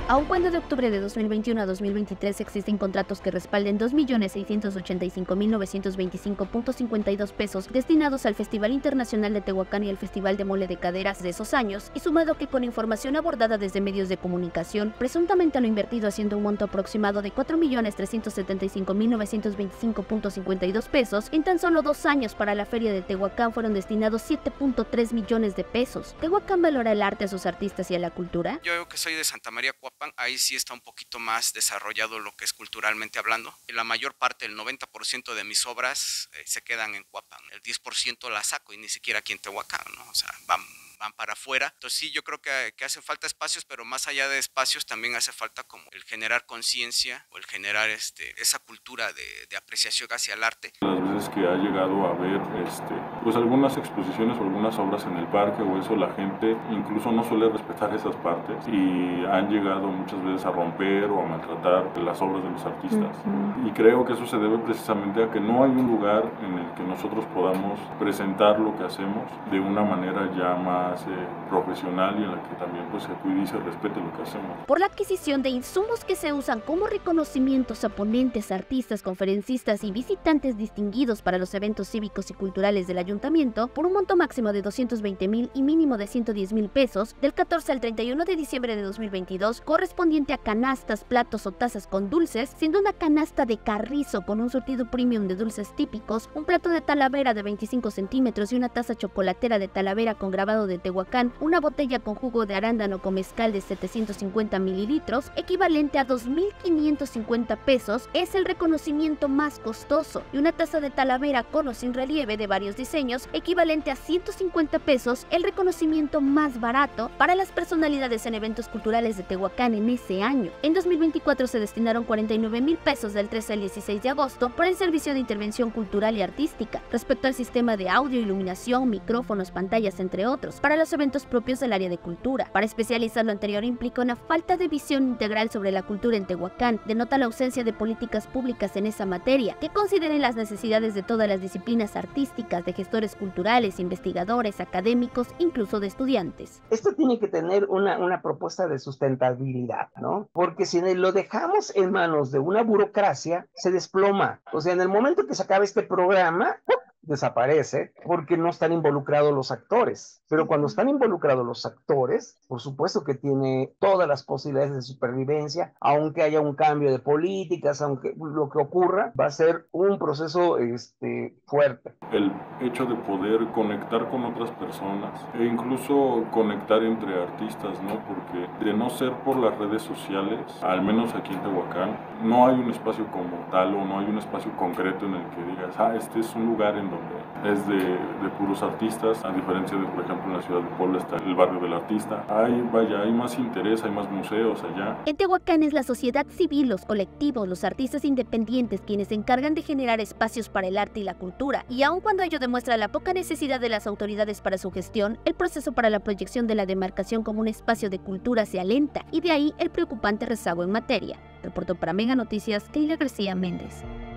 Aun cuando de octubre de 2021 a 2023 existen contratos que respalden 2.685.925.52 pesos destinados al Festival Internacional de Tehuacán y al Festival de Mole de Caderas de esos años, y sumado que con información abordada desde medios de comunicación, presuntamente lo invertido haciendo un monto aproximado de 4.375.925.52 pesos, en tan solo 2 años para la Feria de Tehuacán fueron destinados 7.3 millones de pesos. ¿Tehuacán valora el arte, a sus artistas y a la cultura? Yo que soy de Santa María Cuapan, ahí sí está un poquito más desarrollado lo que es culturalmente hablando. Y la mayor parte, el 90% de mis obras se quedan en Cuapan. El 10% la saco y ni siquiera aquí en Tehuacán, ¿no? O sea, van para afuera. Entonces sí, yo creo que hace falta espacios, pero más allá de espacios también hace falta como el generar conciencia o el generar esa cultura de apreciación hacia el arte. Las veces que ha llegado a ver pues algunas exposiciones o algunas obras en el parque o eso, la gente incluso no suele respetar esas partes y han llegado muchas veces a romper o a maltratar las obras de los artistas. Y creo que eso se debe precisamente a que no hay un lugar en el que nosotros podamos presentar lo que hacemos de una manera ya más profesional y en la que también pues se cuide y se respete lo que hacemos. Por la adquisición de insumos que se usan como reconocimientos a ponentes, artistas, conferencistas y visitantes distinguidos para los eventos cívicos y culturales del ayuntamiento, por un monto máximo de 220,000 y mínimo de 110,000 pesos, del 14 al 31 de diciembre de 2022, correspondiente a canastas, platos o tazas con dulces, siendo una canasta de carrizo con un surtido premium de dulces típicos, un plato de Talavera de 25 centímetros y una taza chocolatera de Talavera con grabado de Tehuacán, una botella con jugo de arándano con mezcal de 750 mililitros, equivalente a 2.550 pesos, es el reconocimiento más costoso, y una taza de Talavera con o sin relieve de varios diseños, equivalente a 150 pesos, el reconocimiento más barato para las personalidades en eventos culturales de Tehuacán en ese año. En 2024 se destinaron 49,000 pesos del 13 al 16 de agosto para el servicio de intervención cultural y artística, respecto al sistema de audio, iluminación, micrófonos, pantallas, entre otros, para los eventos propios del área de cultura. Para especializar lo anterior implica una falta de visión integral sobre la cultura en Tehuacán, denota la ausencia de políticas públicas en esa materia, que consideren las necesidades de todas las disciplinas artísticas, de gestores culturales, investigadores, académicos, incluso de estudiantes. Esto tiene que tener una propuesta de sustentabilidad, ¿no? Porque si lo dejamos en manos de una burocracia, se desploma. O sea, en el momento que se acabe este programa, desaparece porque no están involucrados los actores. Pero cuando están involucrados los actores, por supuesto que tiene todas las posibilidades de supervivencia, aunque haya un cambio de políticas, aunque lo que ocurra, va a ser un proceso fuerte. El hecho de poder conectar con otras personas e incluso conectar entre artistas, ¿no? Porque de no ser por las redes sociales, al menos aquí en Tehuacán, no hay un espacio como tal o no hay un espacio concreto en el que digas, este es un lugar en donde es de puros artistas, a diferencia de, por ejemplo, en la ciudad de Puebla está el barrio del artista. Hay más interés, hay más museos allá. En Tehuacán es la sociedad civil, los colectivos, los artistas independientes quienes se encargan de generar espacios para el arte y la cultura, y aun cuando ello demuestra la poca necesidad de las autoridades para su gestión, el proceso para la proyección de la demarcación como un espacio de cultura se alenta, y de ahí el preocupante rezago en materia. Reportó para Mega Noticias, Keila García Méndez.